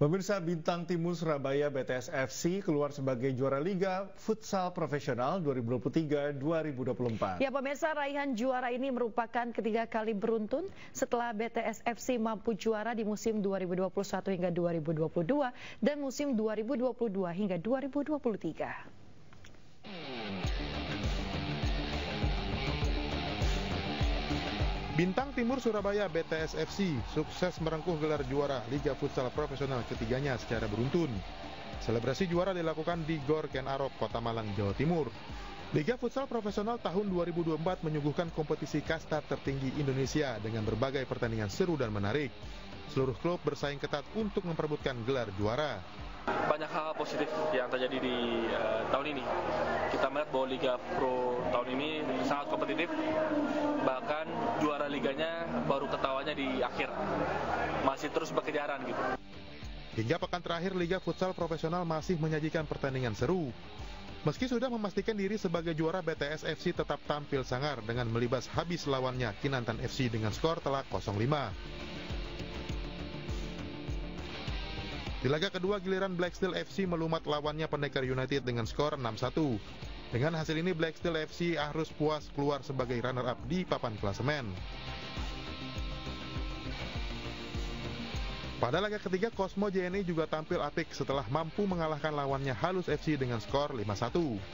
Pemirsa, Bintang Timur Surabaya BTS FC keluar sebagai juara Liga Futsal Profesional 2023-2024. Ya pemirsa, raihan juara ini merupakan ketiga kali beruntun setelah BTS FC mampu juara di musim 2021 hingga 2022 dan musim 2022 hingga 2023. Bintang Timur Surabaya BTS FC sukses merengkuh gelar juara Liga Futsal Profesional ketiganya secara beruntun. Selebrasi juara dilakukan di Gor Ken Arok, Kota Malang, Jawa Timur. Liga Futsal Profesional tahun 2024 menyuguhkan kompetisi kasta tertinggi Indonesia dengan berbagai pertandingan seru dan menarik. Seluruh klub bersaing ketat untuk memperebutkan gelar juara. Banyak hal positif yang terjadi di tahun ini. Kita melihat bahwa Liga Pro tahun ini sangat kompetitif, bahkan juara liganya baru ketawanya di akhir, masih terus berkejaran gitu. Hingga pekan terakhir Liga Futsal Profesional masih menyajikan pertandingan seru. Meski sudah memastikan diri sebagai juara, BTS FC tetap tampil sangar dengan melibas habis lawannya Kinantan FC dengan skor telak 0-5. Di laga kedua, giliran Black Steel FC melumat lawannya Pendekar United dengan skor 6-1. Dengan hasil ini, Black Steel FC harus puas keluar sebagai runner-up di papan klasemen. Pada laga ketiga, Cosmo JNE juga tampil apik setelah mampu mengalahkan lawannya Halus FC dengan skor 5-1.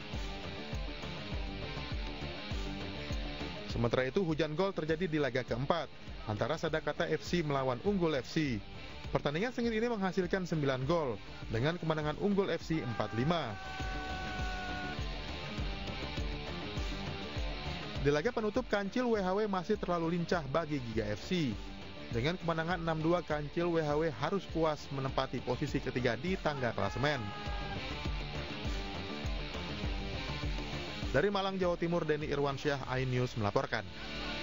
Sementara itu, hujan gol terjadi di laga keempat antara Sadakata FC melawan Unggul FC. Pertandingan sengit ini menghasilkan 9 gol dengan kemenangan Unggul FC 4-5. Di laga penutup, Kancil WHW masih terlalu lincah bagi Giga FC. Dengan kemenangan 6-2, Kancil WHW harus puas menempati posisi ketiga di tangga klasemen. Dari Malang, Jawa Timur, Denny Irwansyah, iNews melaporkan.